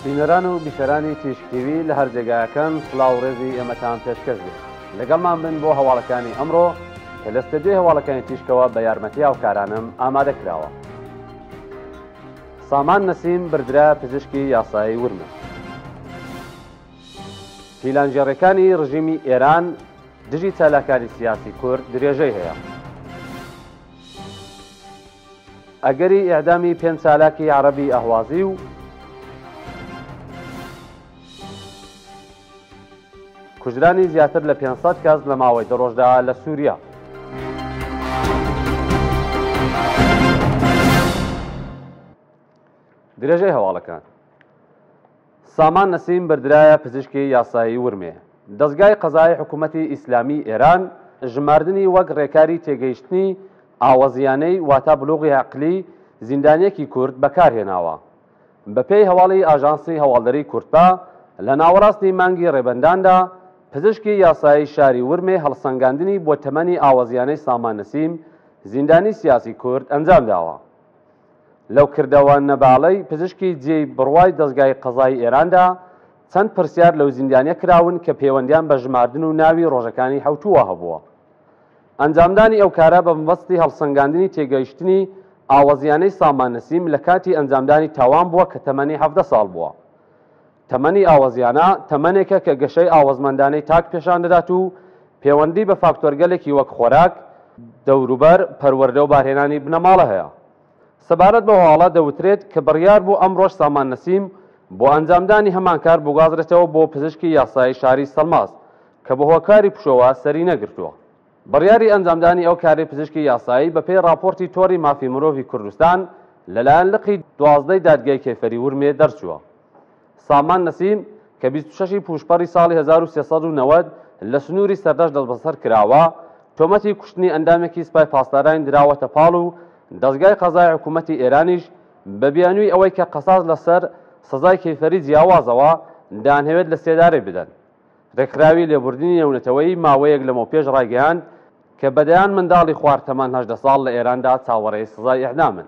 بینەران و بیشەرانی تیشکتیوی لە هەر جێگایەکەن سڵاو و ڕێزی ئێمەتان پێشکەش بێت. لەگەڵمان بن بۆ هەواڵەکانی ئەمڕۆ کە لە ستەدیۆی هەواڵەکانی تیشکەوە بە یارمەتی هاوکارانم ئامادە کراوە. سامان نەسیم بردرا پزیشکی یاسایی ورمە. پیلانجێڕەکانی ڕژیمی ئێران دژی چالاکانی سیاسی کورد درێژەی هەیە. ئەگەری ئێعدامی 5 چالاکی عەرەبی ئەهوازی و کوژرانی زیاتر لە 500 کەس لە ماوەی دڕۆژدا لە سووریا. درێژەی هەواڵەکان. سامان نەسیم بردرایە پزیشکی یاسایی ورمێ. دەستگای قەزای حکوومەتی ئیسلامی ئێران ژماردنی وەک ڕێکاری تێگەیشتنی ئاوەزیانەی واتە بلوغی عەقلی زیندانیەکی کورد بەکارهێناوە. بەپێی هەواڵی ئاژانسی هەواڵدەری کوردپا لە ناوەڕاستی مانگی ڕێبەنداندا پزیشکی یاسایی شاری ورمێ هەڵسەنگاندنی بۆ تەمەنی ئاوەزیانەی سامان نەسیم زیندانی سیاسی کورد ئەنجام داوە. لەو کردەوە نەباڵەی پزیشکی جێی بڕوای دەستگای قەزای ئێراندا چەند پرسیار لەو زیندانیە کراون کە پەیوەندیان بە ژماردن و ناوی ڕۆژەکانی حوتووە هەبووە. ئەنجامدانی ئەو کارە بە مەبەستی هەڵسەنگاندنی تێگەیشتنی ئاوەزیانەی سامان نەسیم لە کاتی ئەنجامدانی تاوان بووە کە تەمەنی 17 ساڵ بووە. تەمەنی ئاوەزیانە تەمەنێکە کە گەشەی ئاوەزمەندانەی تاک پێشان دەدات و پەیوەندی بە فاکتۆرگەلێکی وەک خۆراک، دەوروبەر، پەروەردە و بارهێنانی بنەماڵە هەیە. سەبارەت بە هەواڵە دەوترێت کە بڕیار بوو ئەمڕۆژ سامان نەسیم بۆ ئەنجامدانی هەمان کار بگوازرێتەوە بۆ پزیشکی یاسایی شاری سەلماس کە بە هۆکاری پشۆوە سەری نەگرتووە. بڕیاری ئەنجامدانی ئەو کاری پزیشکی یاسایی بەپێی راپۆرتی تۆری مافی مرۆڤی کوردستان لەلایەن لقی 12 دادگای کێفەری ورمێ دەرچووە. سامان نەسیم کە 26 پوشپەڕی ساڵی 1390 لە سنووری سەردەش دەست بەسەر کراوە، تۆمەتی کوشتنی ئەندامێکی سپای پاسداران دراوەتە پاڵ و دەستگای قەزای حکوومەتی ئێرانیش بە بیانووی ئەوەی کە قەساس لەسەر سزای کەیفەری جیاوازەوە دانهێوێت لە سێدارێ بدەن. ڕێکخراوی لێبوردنی نێونەتەوەی ماوەیەک لەمە پێش ڕایگەیاند کە بەدەیان منداڵی خوار تەمان 18 ساڵ لە ئێراندا چاوەڕێی سزای ئیعدامن.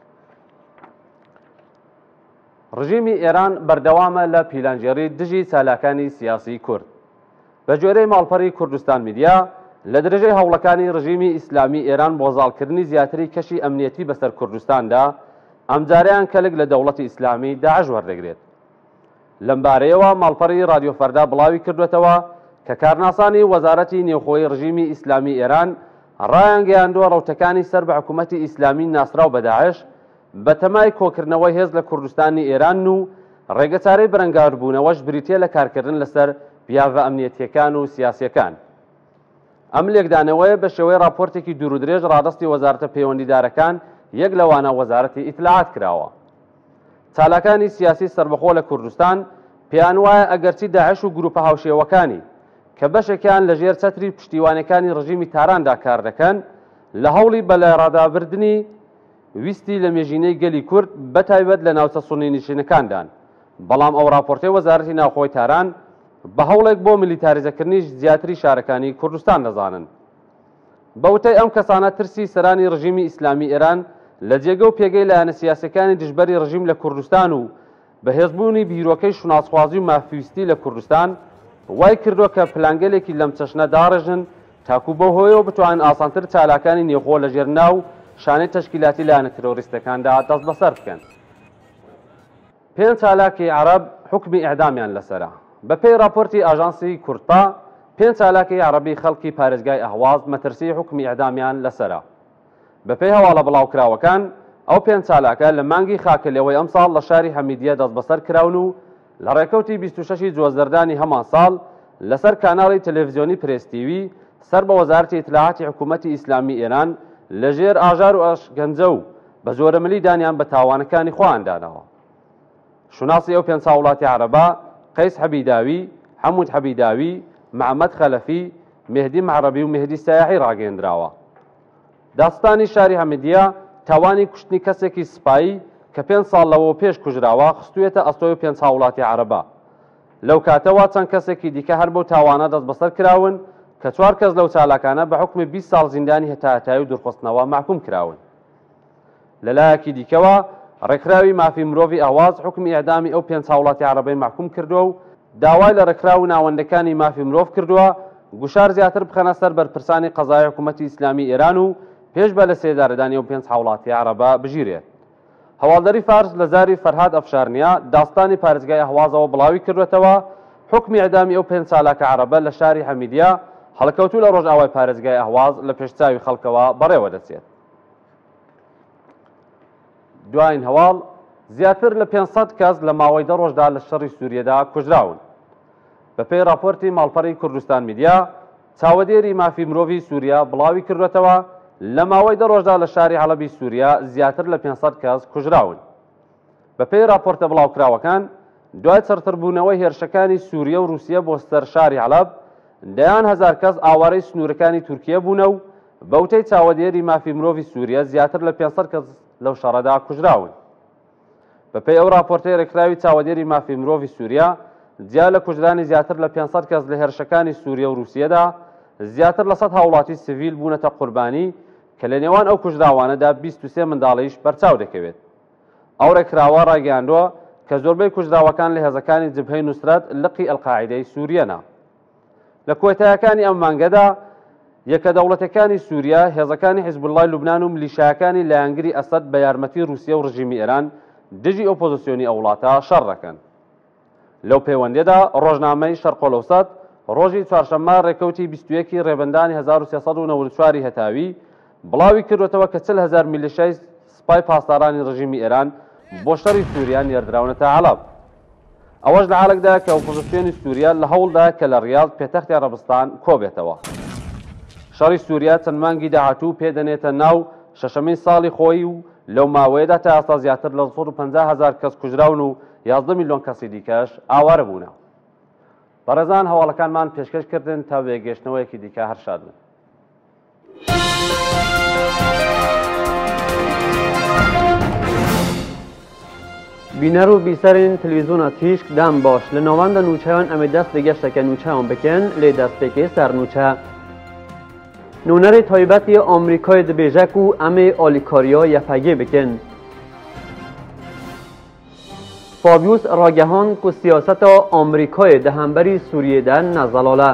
ڕژیمی ئێران بەردەوامە لە پیلانجێڕی دژی چالاکانی سیاسی کورد. بە جۆرەی ماڵپەڕی کوردستان میدیا لە درێژەی هەوڵەکانی ڕژیمی ئیسلامی ئێران بۆ زاڵکردنی زیاتری کەشی ئەمنیەتی بەسەر کوردستاندا ئەمجاریان کەلک لە دەوڵەتی ئیسلامی داعش وەردەگرێت. لەم بارەیەوە ماڵپەڕی رادیۆ فەردا بڵاوی کردوێتەوە کە کارناسانی وەزارەتی نێوخۆی ڕژیمی ئیسلامی ئێران ڕایان گەیاندووە ڕەوتەکانی سەر بە حکوومەتی ئیسلامی ناسراو بە داعش بە تەمای کۆکردنەوەی هێز لە کوردستانی ئێران و ڕێگەچارەی بەرەنگاربوونەوەش بریتیە لە کارکردن لەسەر پیاڤە ئەمنیەتیەکان و سیاسیەکان. ئەم لێکدانەوەیە بە شێوەی راپۆرتێکی دوور و درێژ ڕادستی وەزارەتە پەیوەندیدارەکان یەک لەوانە وەزارەتی ئیتلاعات کراوە. چالاکانی سیاسی سربەخۆ لە کوردستان پێیان وایە ئەگەرچی داعش و گروپە هاوشێوەکانی کە بەشێکیان لە ژێر چەتری پشتیوانەکانی ڕژیمی تاراندا کار دەکەن لە هەوڵی بەلایڕادابردنی ویستی لە مێژینەی گەلی کورد بەتایبەت لە ناوچە سونی نشینەکاندان. بەڵام ئەو راپۆرتەی وەزارەتی ناوخۆی تاران بە هەوڵێک بۆ میلیتاریزەکردنی زیاتری شارەکانی کوردستان دەزانن. بەوتەی ئەم کەسانە ترسی سەرانی ڕژیمی ئیسلامی ئێران لە جێگە و پێگەی لایەنە سیاسەکانی دژبەری ڕژیم لە کوردستان و بەهێزبوونی بیرۆکەی شوناسخوازی و مافیویستی لە کوردستان وای کردووە کە پلانگەلێکی لەم چەشنە داڕێژن تاکو بە هۆیەوە بتوانن ئاسانتر چالاکانی نێخۆ لە ژێر ناو شانەی تەشکیلاتی لایەنە ترۆریستەکاندا دەست بەسەر بکەن. 5 چالاکی عەرەب حکمی ئیعدامیان لەسەرە. بەپێی راپۆرتی ئاژانسی کوردپا 5 چالاکی عەرەبی خەڵکی پارێزگای ئەهواز مەترسی حکمی ئیعدامیان لەسەرە. بەپێی هەواڵە بڵاوکراوەکان ئەو 5 چالاکە لە مانگی خاکەلەوەی ئەم ساڵ لە شاری حەمیدیە دەست بەسەر کراون و لە ڕێکەوتی 26 جۆزدەردانی هەمان ساڵ لەسەر کاناڵی تەلەڤیزیۆنی پرێستیوی سەر بە وەزارەتی ئیتلاعاتی حکوومەتی ئیسلامی ئێران لەژێر ئاژار و ئەشگەنجە و بە زۆرەمەلی دانیان بە تاوانەکانی خۆیاندانەوە. شوناسی ئەو 5 وڵاتی عەرەبە قەیس حەبیداوی، حەموود حەبیداوی، محەممەد خەلەفی، مهدی معرەبی و مهدی سایاحی ڕاگەیەندراوە. داستانی شاری حەمیدیە تاوانی کوشتنی کەسێکی سپایی کە 5 ساڵ لەوە پێش کوژراوە خستوێتە ئەستۆی 5 وڵاتی عەرەبە. لەو کاتەوە چەند کەسێکی دیکە هەر بەو تاوانە دەست بەسەر کراون کە 4 کەس لەو چالاکانە بە حکمی 20 ساڵ زیندانی هەتایەتایی و دوورخستنەوە محکوم کراون. لەلایەکی دیکەوە ڕێکخراوی مافی مرۆڤی ئاواز حکمی ئێعدامی ئەو 5 هاوڵاتی عەرەبەی محکوم کردووە و داوای لە ڕێکخراو ناوەندەکانی مافی مرۆڤ کردووە گوشار زیاتر بخەنە سەر بەرپرسانی قەزای حکوومەتی ئیسلامی ئێران و پێش بە لە سێدارەدانی ئەو 5 هاوڵاتی عەرەبە بژیرێت. هەواڵدەری فارس لە زاری فەرهاد ئەفشارنیا داستانی پارێزگای ئەهوازەوە بڵاوی کردوێتەوە حکمی ئێعدامی ئەو 5 سالاکە عەرەبە لە شاری حەمیدیە هەڵکەوتوو لە ڕۆژئاوای پارێزگای ئەهواز لە پێشچاوی خەڵکەوە بەڕێوە دەچێت. دوایین هەواڵ زیاتر لە 500 کەس لە ماوەی 10 ڕۆژدا لە شەڕی سووریەدا کوژراون. بەپێی راپۆرتی ماڵپەڕی کوردستان میدیا چاوەدێری مافی مرۆڤی سووریا بڵاوی کردوێتەوە لە ماوەی 10 ڕۆژدا لە شاری حەڵەبی سووریا زیاتر لە 500 کەس کوژراون. بەپێی راپۆرتە بڵاوکراوەکان دوای سەرتربوونەوەی هێرشەکانی سووریا و رووسیا بۆ سەر شاری حەڵەب دەیان هەزار کەس ئاوارەی سنوورەکانی تورکیە بوونە و بەوتەی چاوەدێری مافی مرۆڤی سووریا زیاتر لە 500 کەس لەو شەڕەدا کوژراون. بەپێی ئەو راپۆرتەی ڕێکخراوی چاوەدێری مافی مرۆڤی سووریا جیا لە کوژرانی زیاتر لە 500 کەس لە هێرشەکانی سووریا و رووسیەدا زیاتر لە 100 هاوڵاتی سیڤیل بوونەتە قوربانی کە لە نێوان ئەو کوژراوانەدا 23 منداڵیش بەرچاو دەکەوێت. ئەو ڕێکخراوە ڕاگەیاندووە کە زۆربەی کوژراوەکان لە هێزەکانی جبهەی نوسرەت لقی ئەلقاعیدەی سووریەنە. لە کۆتایەکانی ئەم مانگەدا یەکە دەوڵەتەکانی سووریا هێزەکانی حیزبوڵڵای لوبنان و ملیشیاکانی لایەنگری ئەسەد بە یارمەتی رووسیا و ڕژیمی ئێران دژی ئۆپۆزیسیۆنی ئەو وڵاتە شەڕ دەکەن. لەو پەیوەندیدا ڕۆژنامەی شەرقۆلەوسەد ڕۆژی چوارشەممە ڕێکەوتی 21 ڕێبەندانی 1394 هەتاوی بڵاوی کردوێتەوە کە 40,000 میلیشیای سپای پاسدارانی ڕژیمی ئێران بۆ شەڕی سووریا نێردراونەتە حەڵەب. ئەوەش لە حاڵێکدا کە ئۆپۆزیسیۆنی سووریا لە هەوڵدا کە لە ڕیاض پێتەختی عەرەبستان کۆبێتەوە. شەڕی سووریا چەند مانگی داهاتوو پێدەنێتە ناو شەشەمین ساڵی خۆی و لەو ماوەیەدا تا ئێستا زیاتر لە 150,000 کەس کوژراون و 11 میلیۆن کەسی دیکەش ئاوارە بوونە. بەڕێزان هەواڵەکانمان پێشکەشکردن تا وێگەشتنەوەیەکی دیکە هەر شادن. بینەر و بیسەرین تەلەڤیزۆنە تیشک دام باش لە ناوەندە نووچەیان ئەمە دەست لە گەشتەکە نووچەیان بکەن لێ دەستپێکی سەرنووچە. نونەری تایبەتی ئەمریکای دەبێژەک و ئەمێ ئالیکاریا یەفەگێ بکەن. فابیوس ڕاگەهان کو سیاسەتا ئەمریکای دەهەمبەری سووریەدا نەزەڵالە.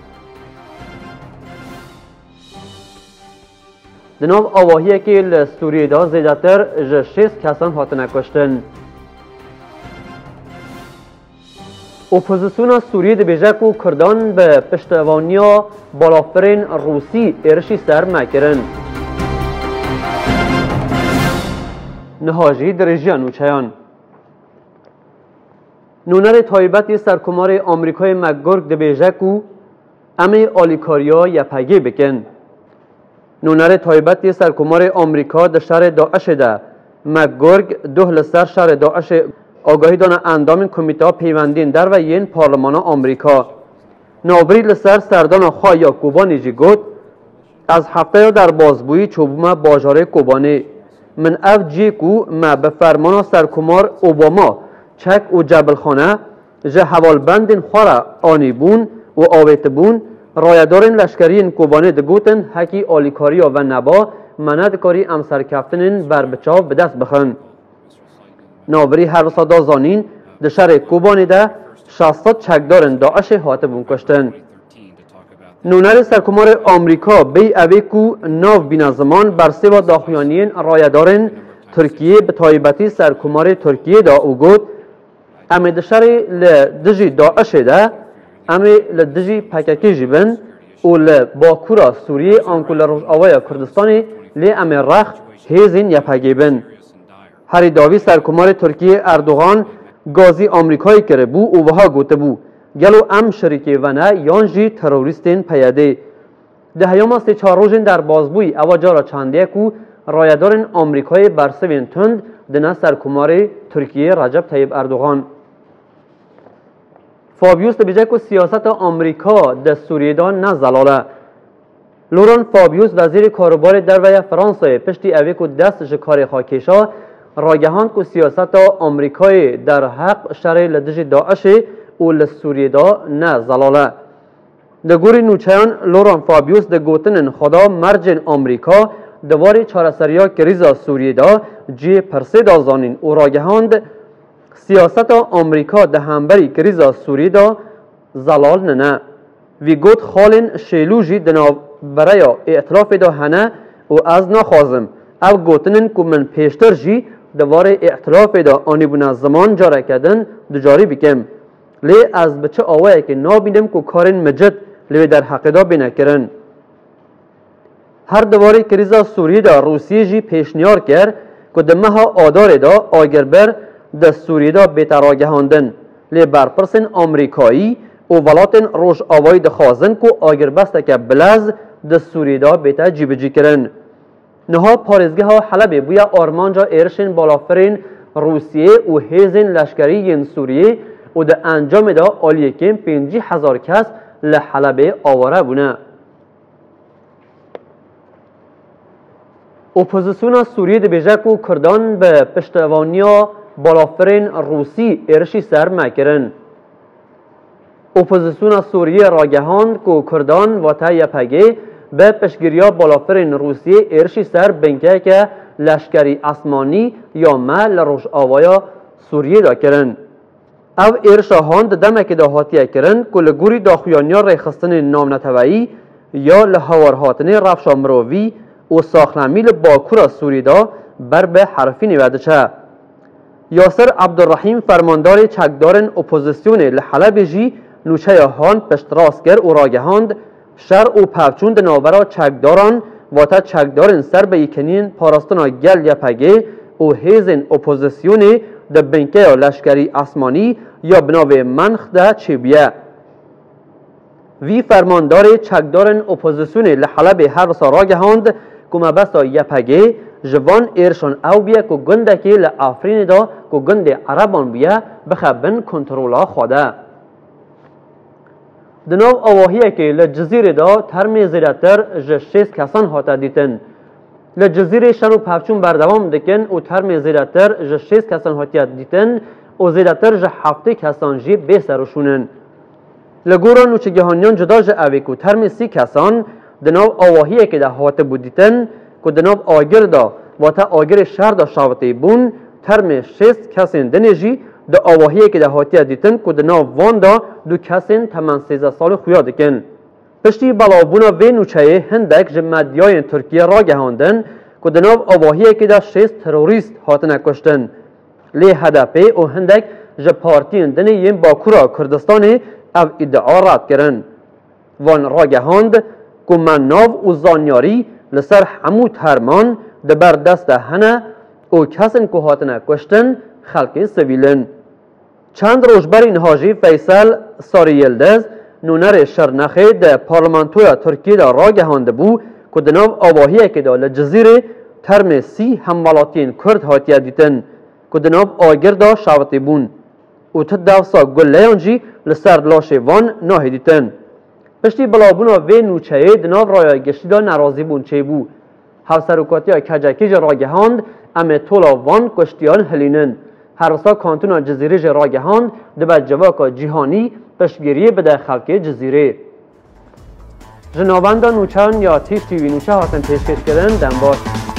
دناو ئاواهیەکی لە سووریەدا زێدەتر ژە 6 کەسان هاتنە کوشتن. ئۆپۆزیسیۆنا سووریە دەبێژەک و کوردان بە پشتەوانیا بالافرین رووسی ئێرشی سەر مەکردن. نهاژی درێژیە نووچەیان. نونەری تایبەتی سەرکۆماری ئەمریکای مەکگۆرگ دەبێژەک و ئەمێ ئالیکاریا یەپەگێ بکەن. نونەری تایبەتی سەرکۆماری ئەمریکا دە شەڕی داعشدا مەکگۆرگ دوه لەسەر شەڕی داعش ئاگاهی دانا ئەندامین کۆمیتەیە پەیوەندین دەرڤە یەن پارلەمانە ئەمریکا. ناوبری لەسەر سەردانا خوا یاکۆبانی جی گوت ئەز هەفتەیە دەربازبووی چوبوومە باژارەی کۆبانێ من ئەف جێک و مە بە فەرمانە سەرکۆمار ئۆباما چەک و جەبلخانە ژە هەواڵبەندین خوارە ئانی بوون و ئاوێتە بوون ڕایەدارین لەشکریین کۆبانێ دەگوتن هەکی ئالیکاریا و نەبا منە دکاری ئەم سەرکەفتنین بەربچاو بەدەست بخن. ناوبری هەروسەدا زانین دە شەڕی کۆبانێدا 600 چەکدارن داعشی هاتبوون کوشتن. نونەری سەرکۆماری ئەمریکا بێ ئەوێ کو ناو بینە زمان بەرسێوە داخویانیین ڕایەدارین تورکیە بە تایبەتی سەرکۆماری تورکیەدا و گوت ئەمێ دە شەڕی لە دژی داعشێدا ئەمێ لە دژی پەکەکێژی بن و لە باکوورا سووریە ئەنکو لە ڕۆژئاوای کوردستانی لێ ئەمێ ڕەخ هێزین یەپەگێ بن. هەری داوی سەرکۆماری تورکیە ئەردوغان گازی ئەمریکای کرد بوو و وها گوتە بوو گەلو ئەم شەریکێ ڤەنە یان ژی تەرۆریستین پەیەدێ. دە هەیەما سێ چوار ڕۆژین دەربازبووی ئەوە جارە چەندێک و ڕایەدارین ئەمریکای بەرسەوێن تند دنە سەرکۆماری تورکیە ڕەجەب تەیب ئەردوغان. فابیوس دەبێژەک و سیاسەتە ئەمریکا دە سووریەدا نەزەڵالە. لوران فابیوس وەزیری کاروباری دەرڤەیە فەرەنسایە پشتی ئەوێ کو دەست ji karê xwe kêşa ڕاگەهاند ku siyaseta Amerîkayê derheq şerê li dijî Daişê û li Sûriyêda ne zelale. Di gorî nûçeyan Laurent Fabius di gotinên xwe de mercên Amerîka دواری چارەسەریا کریزا سوریه دا جی پرسه دا زانین و راگهاند سیاست آمریکا ده همبری کریزا سوریه دا زلال ننه وی گوت خالین شیلوجی دناو برای ائتلاف دا هنه و از نخوازم او گوتنن که من پیشتر جی دوار ائتلاف دا آنی بنا زمان جاره کردن دجاری بکم لی از بچه آوائه که نابینم که کارین مجد لی در حق دا بینه کرن. هر دواری کریزا سوریه دا روسیه جی پیشنیار کرد که دمها آدار دا آگربر دا سوریه دا بیتراگه هاندن لی برپرسن آمریکایی و ولاتن روش آوائی دا خوازن که آگربسته که بلز دا سوریه دا بیتا جیبجی کرن. نها پارزگه ها حلبه بویا آرمانجا ایرشن بالافرین روسیه و هیزن لشکری ین سوریه و دا انجام دا آلیه کم 50,000 کس لحلبه آواره بونه. اپوزیسیون سوریه ده بیجه که کردان به پشتوانیا بالافرین روسی ارشی سر مکرن. اپوزیسیون سوریه راگهاند که کردان و تا یپگه به پشگیریا بالافرین روسیه ارشی سر بنکه که لشکری اسمانی یا مل روش آوایا سوریه دا کرن. او ارشاهاند دمک دا هاتیه کرن که لگوری داخویانیا ریخستن نام نتوایی یا لحوارهاتن رفشا مرووی و ساخنمیل باکور سوریه دا بر به حرفی نویده چه. یاسر عبدالرحیم فرماندار چکدارن اپوزیسیون لحلب جی نوچه هان پشت راست کرد و راگهاند شر و پفچوند ناورا چکداران و تا چکدارن سر به یکنین پاراستنا گل یپگه و هیزن اپوزیسیون ده بنکه لشکری اسمانی یا بناوه منخ ده چیبیه. وی فرماندار چکدارن اپوزیسیون لحلب هر سا راگهاند که مبسا یپگه جوان ایرشان او بیه که گنده که لافرین دا که گنده عربان بیه بخبن کنترولا خوده. دناو آواهیه که لجزیره دا ترمی زیرتر جشیز کسان هاته دیتن. لجزیره شن و پفچون بردوام دکن و ترمی زیرتر جشیز کسان هاته دیتن و زیرتر جه هفته کسان جی بیسرشونن. لگوران و چگهانیان جدا جه اوی که ترمی 30 کسان دناو آواهیه که ده هاته بودیتن که دناو آگر دا و تا آگر شهر دا شاوته بون ترمی 6 کسین دنجی ده آواهیه که ده هاتیه دیتن که ده ناو وان دا 2 کسین تمن 13 سال خویا دکن. پشتی بلابونا وی نوچه هندک جمدیای ترکیه را گهاندن که ده ناو آواهیه که ده 6 تروریست هاتنه کشتن. لی هدفه او هندک جپارتین دنه یم باکورا کردستان او ادعا رد کرن. وان را گهاند که من ناو و زانیاری لسر همو ترمان ده بر دست هنه او کسین که هاتنه کشتن خلق سویلن. چند روز بر این حاجی فیصل ساری یلدز نونر شرنخه ده پارلمانتوی ترکیه دا را گهانده بو که دناو آواهیه که دا لجزیره ترم 30 همولاتین کرد هاتیه دیتن که دناو آگر دا شاوتی بون او تدوسا گلیانجی لسر لاشه وان ناهی دیتن. پشتی بلابونا وی نوچه دناو رای گشتی دا نرازی بون چه بو هفسروکاتی ها کجکیج را گهاند امه طولا وان کشتیان هلینن. هر وسا کانتون جزیره راگهاند دبا جواکا جهانی پشگیری بده خلق جزیره. جنابندان نوچان یا تیف تیوی نوچه هاتن پیشکش کردن دنباش.